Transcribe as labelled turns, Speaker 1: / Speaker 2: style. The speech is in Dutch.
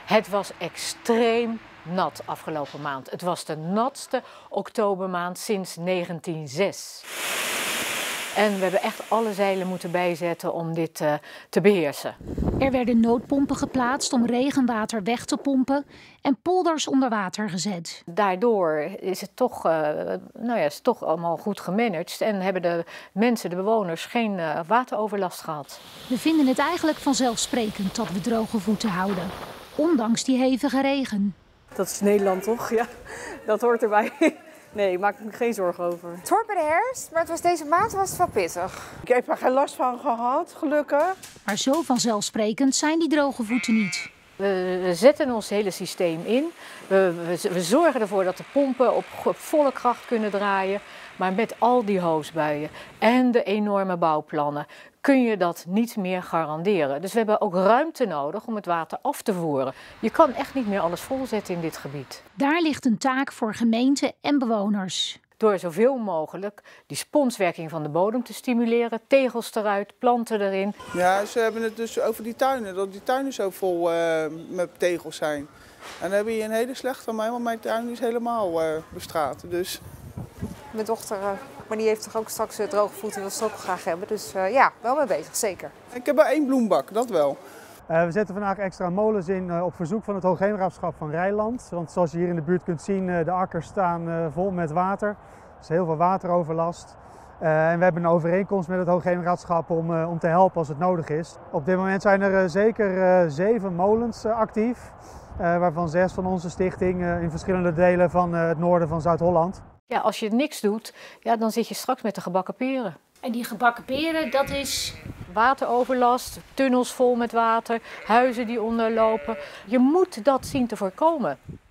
Speaker 1: Het was extreem nat afgelopen maand. Het was de natste oktobermaand sinds 1906. En we hebben echt alle zeilen moeten bijzetten om dit te beheersen.
Speaker 2: Er werden noodpompen geplaatst om regenwater weg te pompen en polders onder water gezet.
Speaker 1: Daardoor is het toch allemaal goed gemanaged en hebben de mensen, de bewoners, geen wateroverlast gehad.
Speaker 2: We vinden het eigenlijk vanzelfsprekend dat we droge voeten houden, ondanks die hevige regen.
Speaker 3: Dat is Nederland toch? Ja, dat hoort erbij. Nee, ik maak me geen zorgen over.
Speaker 4: Het hoort bij de herfst, maar deze maand was het wel pittig.
Speaker 5: Ik heb er geen last van gehad, gelukkig.
Speaker 2: Maar zo vanzelfsprekend zijn die droge voeten niet.
Speaker 1: We zetten ons hele systeem in. We zorgen ervoor dat de pompen op volle kracht kunnen draaien. Maar met al die hoosbuien en de enorme bouwplannen kun je dat niet meer garanderen. Dus we hebben ook ruimte nodig om het water af te voeren. Je kan echt niet meer alles volzetten in dit gebied.
Speaker 2: Daar ligt een taak voor gemeenten en bewoners.
Speaker 1: Door zoveel mogelijk die sponswerking van de bodem te stimuleren, tegels eruit, planten erin.
Speaker 5: Ja, ze hebben het dus over die tuinen, dat die tuinen zo vol met tegels zijn. En dan heb je een hele slechte aan mij, want mijn tuin is helemaal bestraat. Dus.
Speaker 4: Mijn dochter, maar die heeft toch ook straks droge voeten, wil ze ook graag hebben. Dus ja, wel mee bezig, zeker.
Speaker 5: Ik heb maar 1 bloembak, dat wel.
Speaker 6: We zetten vandaag extra molens in op verzoek van het Hoogheemraadschap van Rijnland. Want zoals je hier in de buurt kunt zien, de akkers staan vol met water. Er is heel veel wateroverlast. En we hebben een overeenkomst met het Hoogheemraadschap om te helpen als het nodig is. Op dit moment zijn er zeker 7 molens actief. Waarvan 6 van onze stichting in verschillende delen van het noorden van Zuid-Holland.
Speaker 1: Ja, als je niks doet, ja, dan zit je straks met de gebakken peren.
Speaker 2: En die gebakken peren, dat is
Speaker 1: wateroverlast, tunnels vol met water, huizen die onderlopen. Je moet dat zien te voorkomen.